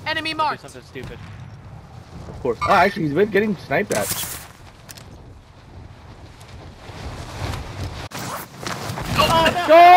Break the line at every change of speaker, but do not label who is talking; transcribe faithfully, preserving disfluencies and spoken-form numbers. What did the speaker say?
Enemy
Do
marked.
something stupid.
Of course. Oh, actually, he's getting sniped at.
Oh, no.
Go!